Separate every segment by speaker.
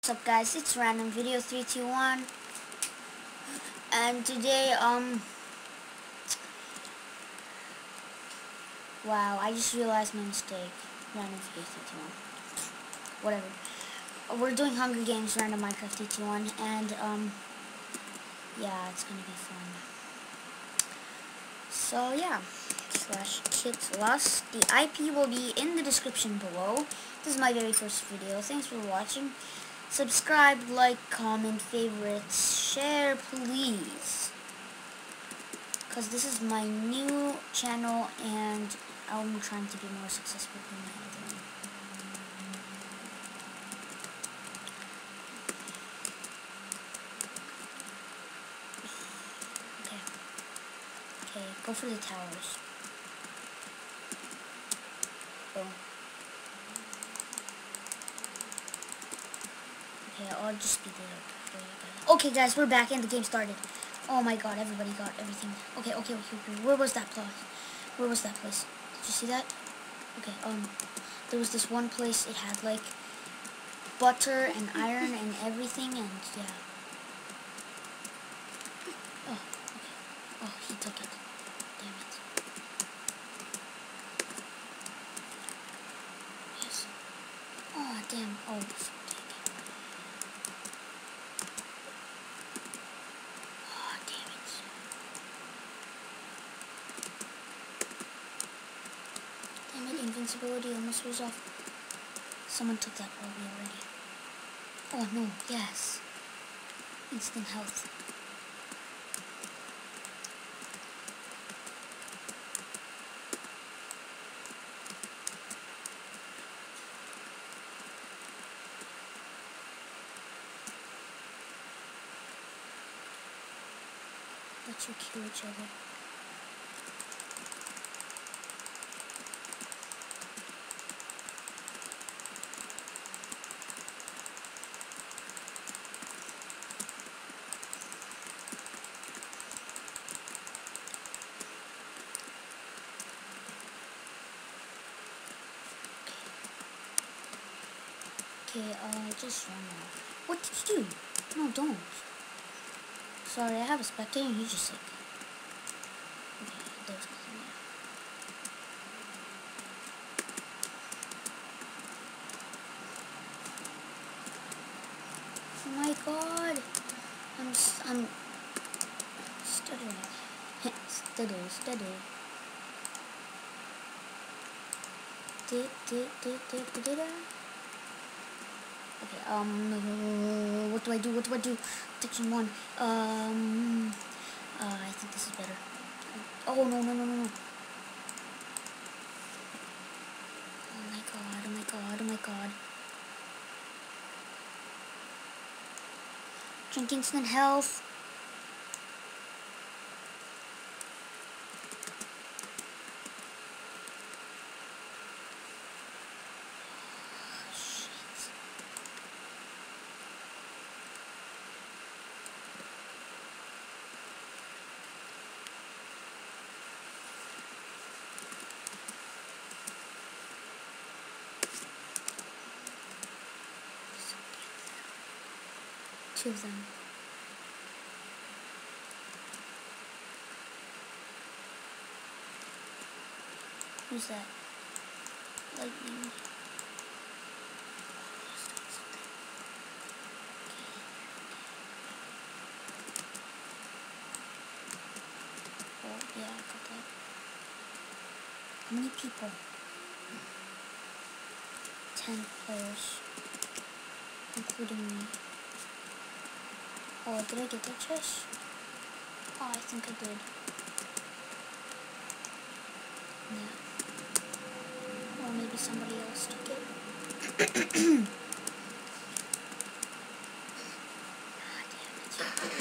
Speaker 1: What's up, guys? It's Random Video 321, and today wow, I just realized my mistake. Random Video 321, whatever. We're doing Hunger Games Random Minecraft 321, and yeah, it's gonna be fun. So yeah, /KitLust. The IP will be in the description below. This is my very first video. Thanks for watching. Subscribe, like, comment, favorites, share, please. Because this is my new channel and I'm trying to be more successful than my other one. Okay, go for the towers. Go. Okay, I'll just be there. Okay, guys, we're back and the game started. Oh my god, everybody got everything. Okay. Where was that place? Where was that place? Did you see that? Okay, there was this one place, it had like butter and iron and everything, and yeah. Oh, okay. Oh, he took it. Damn it. Yes. Oh, damn. Oh, invincibility almost was off. Someone took that probably already. Oh no, yes. Instant health. Let you kill each other. Okay, just run off. What did you do? No, don't. Sorry, I have a spectator and he's just sick. Okay, there's nothing there. Oh my god! I'm stuttering. Stutter. Okay, what do I do? Section 1. I think this is better. Oh, no. Oh my god. Drink instant health. Two of them. Who's that? Lightning. Oh, yeah, I got that. How many people? 10 players. Including me. Oh, did I get that chest? Oh, I think I did. Yeah. Or maybe somebody else took it. Ah, damn it.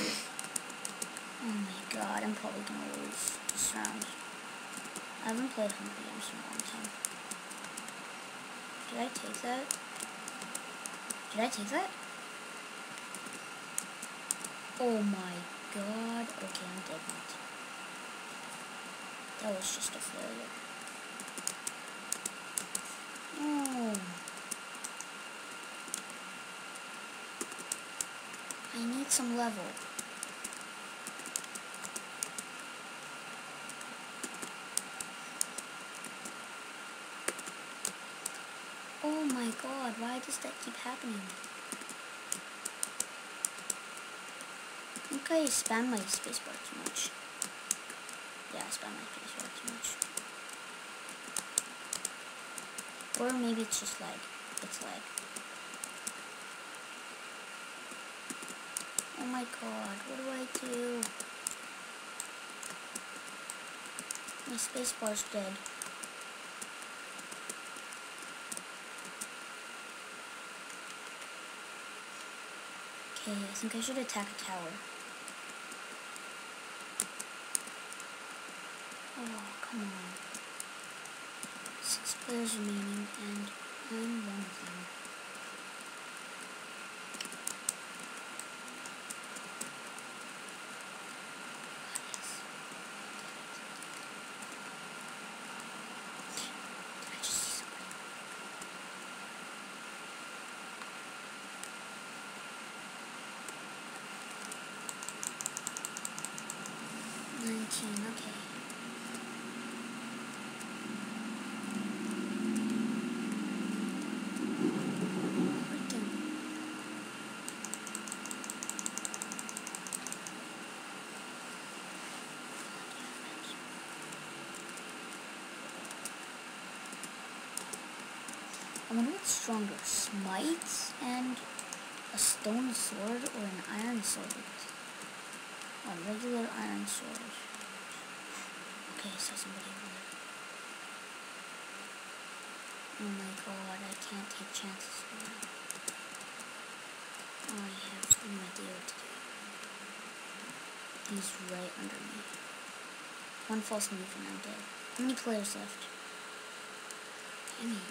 Speaker 1: Oh my god, I'm probably gonna lose this round. I haven't played Hunger Games in a long time. Did I take that? Oh my god. Okay, I'm dead now. That was just a failure. Oh. I need some level. Oh my god, why does that keep happening? I think I spam my spacebar too much. Yeah, I spam my spacebar too much. Or maybe it's just lag. It's lag. Oh my god, what do I do? My spacebar's dead. Okay, I think I should attack a tower. Oh, come on. 6 players remaining, and I'm one of them. Did I just see somebody? 19, okay. I wonder what's stronger, smite and a stone sword or an iron sword? A regular iron sword. Okay, I saw somebody over there. Oh my god, I can't take chances with that. I have no idea what to do. He's right under me. One false move and I'm dead. How many players left? Damn it.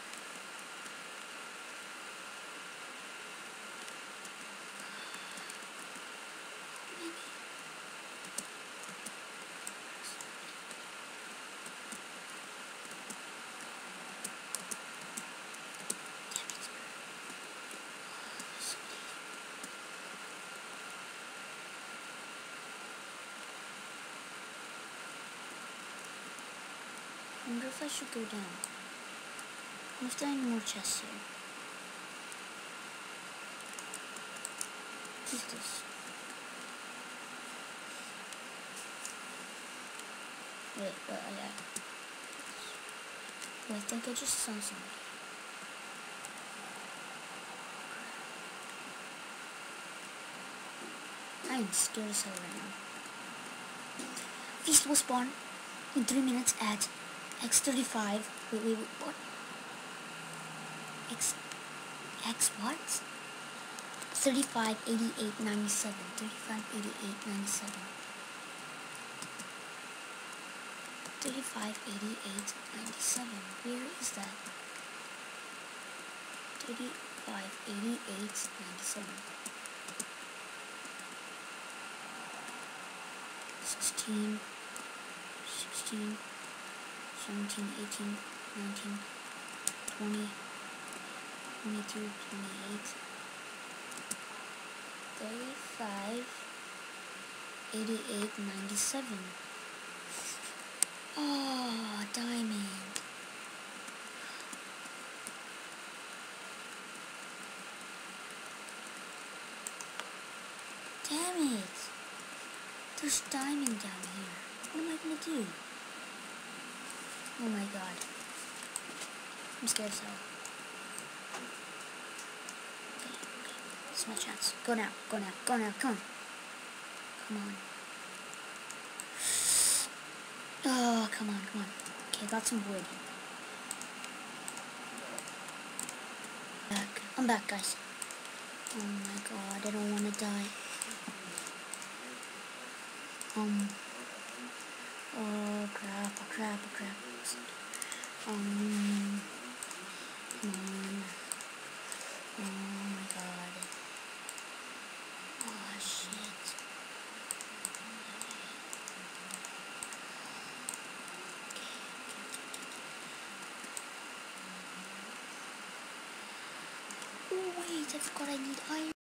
Speaker 1: I wonder if I should go down. If there are any more chests here. What's this? Wait, yeah. Oh, I think I just saw something. I am scared as hell right now. Feast will spawn in 3 minutes at X35. Wait, what? X what? 35, 88, 97. 35, 88, 97. 35, 88, 97. Where is that? 35, 88, 97. 16, 17, 18, 19, 20, 22, 28, 35, 88, 97. Oh, diamond. Damn it. There's diamond down here. What am I gonna do? Oh my god. I'm scared as hell. Okay. This is my chance. Go now, come on. Come on. Oh, come on. Okay, got some wood. I'm back, guys. Oh my god, I don't want to die. Oh crap. Come on. Oh my god. Oh shit. Oh wait, I forgot I need iron.